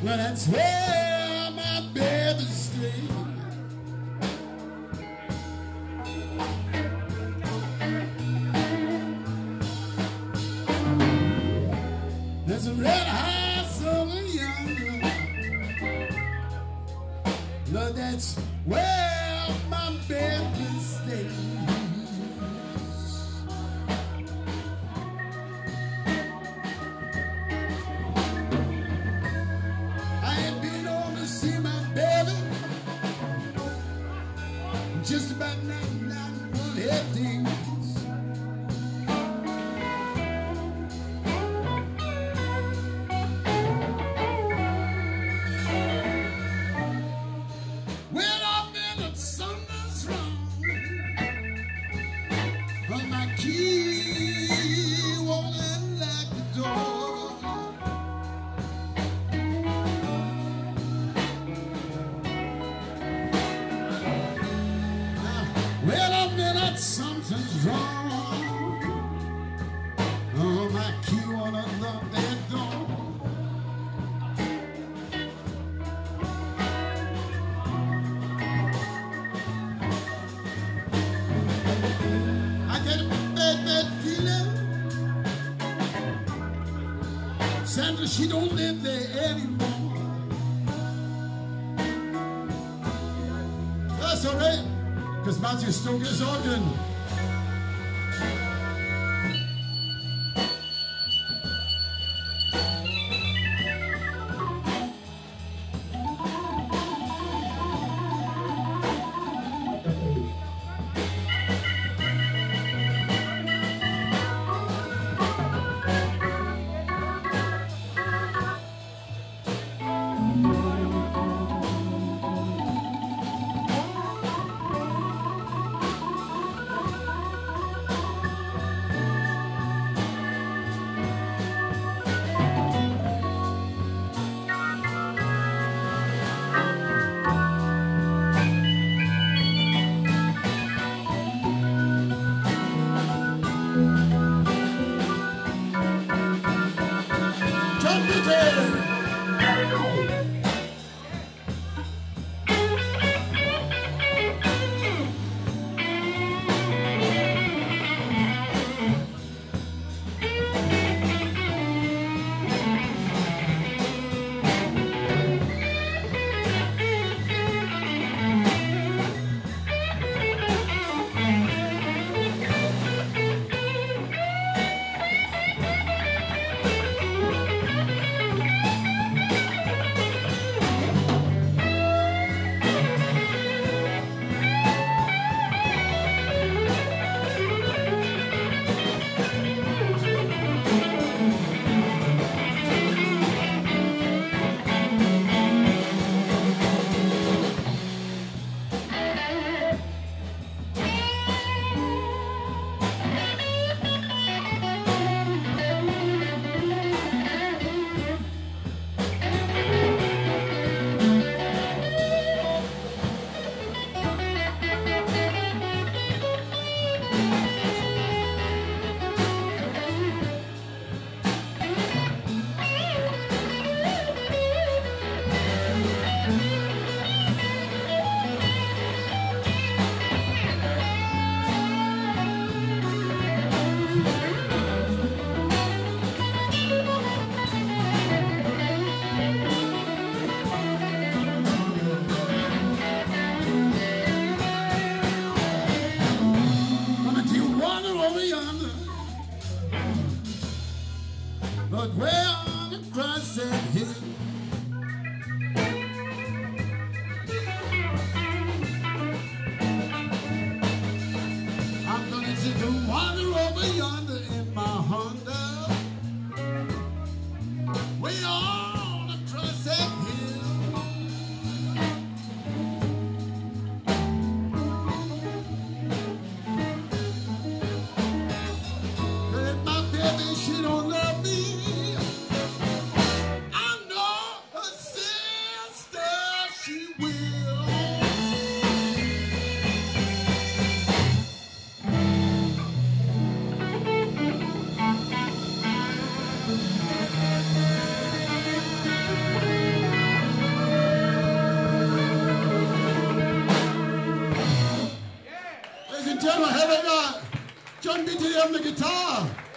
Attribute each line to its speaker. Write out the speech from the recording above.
Speaker 1: Well, that's where my baby stays. There's a red house over yonder. Lord, that's where my baby stays. Just about 99 days. Well, I've been at something's wrong. But my key won't unlock the door. Well, I've been at something's wrong. Oh, my key won't unlock that door. I get a bad feeling. Sandra, she don't live there anymore. That's all right, because Matthew still gets organ. But way on across that hill, I'm gonna take a wander over yonder in my Honda. Way on across that hill. But my baby, she don't love me. I know and gentlemen, having John BTM the guitar.